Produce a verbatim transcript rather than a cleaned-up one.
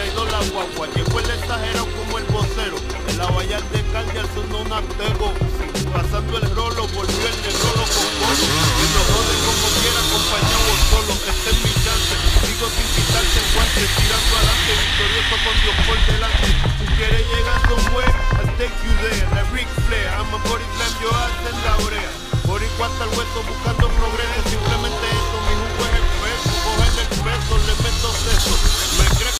ido la guagua. Llegó el exagerado como el vocero. En la valla de Caldia sonó un atego. Pasando el rolo, volvió el negrolo con bolo. Y lo jode como quiera, acompañado o solo. Este es mi chance, sigo sin quitarse el guante. Tirando adelante, victorioso con Dios por delante. Si quieres llegar somewhere, I'll take you there. La Ric Flair, I'm a body slam, yo hacen la oreja. Boricua hasta el hueso buscando progreso.